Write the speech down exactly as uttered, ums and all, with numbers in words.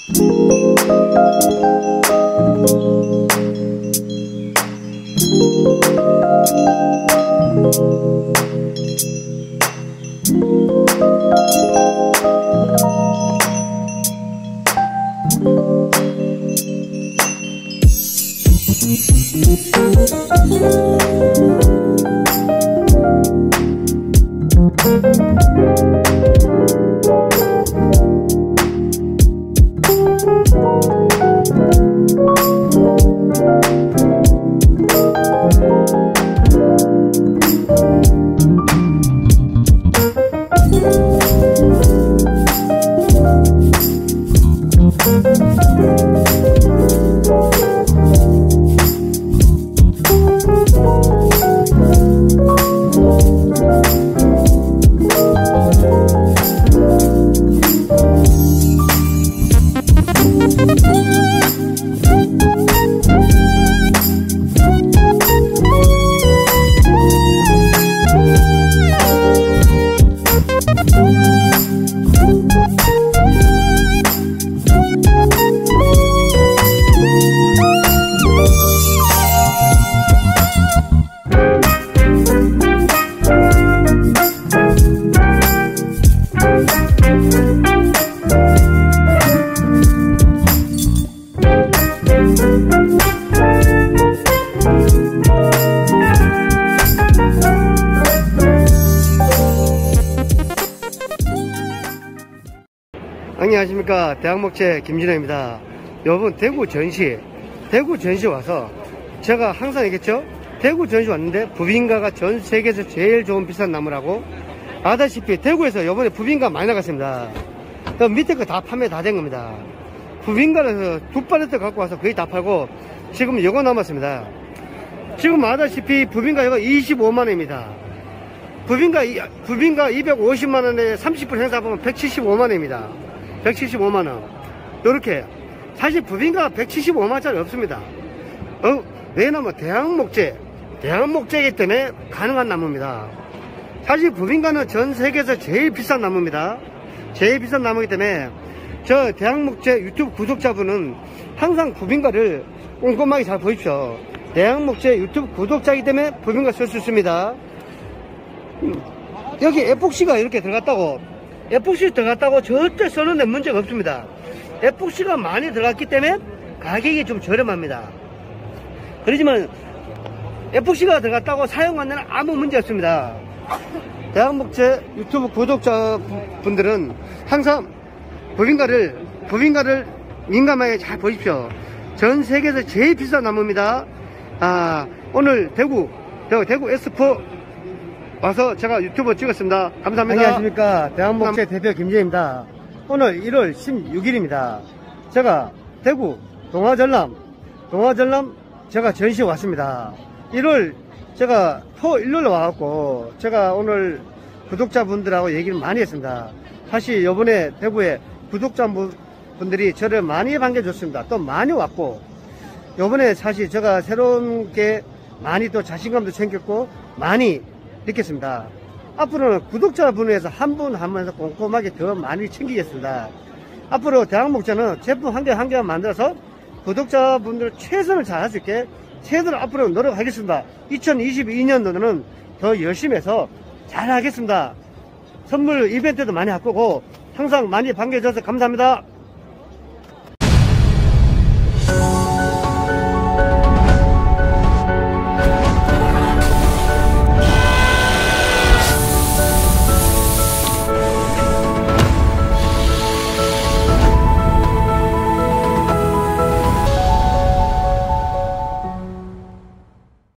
안녕하십니까, 대학목재 김진호입니다. 여러분, 대구 전시 대구 전시 와서 제가 항상 얘기했죠. 대구 전시 왔는데 부빈가가 전 세계에서 제일 좋은 비싼 나무라고. 아다시피 대구에서 요번에 부빈가 많이 나갔습니다. 밑에 거 다 판매 다 된 겁니다. 부빈가에서 두 팔레트 갖고 와서 거의 다 팔고 지금 이거 남았습니다. 지금 아다시피 부빈가 이거 이십오만 원입니다. 부빈가 부빈가 이백오십만 원에 삼십 퍼센트 행사하면 백칠십오만 원입니다. 백칠십오만 원. 요렇게 사실 부빈가 백칠십오만 원짜리 없습니다. 어, 왜냐면 대학목재 대학목재이기 때문에 가능한 나무입니다. 사실 부빈가는 전 세계에서 제일 비싼 나무입니다. 제일 비싼 나무이기 때문에 저 대학목재 유튜브 구독자분은 항상 부빈가를 꼼꼼하게 잘 보십시오. 대학목재 유튜브 구독자이기 때문에 부빈가 쓸 수 있습니다. 여기 에폭시가 이렇게 들어갔다고 에폭시 들어갔다고 절대 쓰는데 문제가 없습니다. 에폭시가 많이 들어갔기 때문에 가격이 좀 저렴합니다. 그렇지만 에폭시가 들어갔다고 사용하는 데는 아무 문제 없습니다. 대학목재 유튜브 구독자분들은 항상 부빈가를 부빈가를 민감하게 잘 보십시오. 전 세계에서 제일 비싼 나무입니다. 아, 오늘 대구 대구, 대구 엑스포 와서 제가 유튜브 찍었습니다. 감사합니다. 안녕하십니까, 대학목재 대표 김재입니다. 오늘 일월 십육일입니다. 제가 대구 동화전람 동화전람 제가 전시에 왔습니다. 일월 제가 토 일요일에 와갖고 제가 오늘 구독자분들하고 얘기를 많이 했습니다. 사실 요번에 대구에 구독자분들이 저를 많이 반겨줬습니다. 또 많이 왔고 요번에 사실 제가 새로운 게 많이 또 자신감도 생겼고 많이 느꼈습니다. 앞으로는 구독자분에서 한 분 한 분에서 꼼꼼하게 더 많이 챙기겠습니다. 앞으로 대학목재는 제품 한 개 한 개만 만들어서 구독자분들 최선을 다할 수 있게 최선을 앞으로 노력하겠습니다. 이천이십이 년도는 더 열심히 해서 잘 하겠습니다. 선물 이벤트도 많이 할 거고 항상 많이 반겨줘서 감사합니다.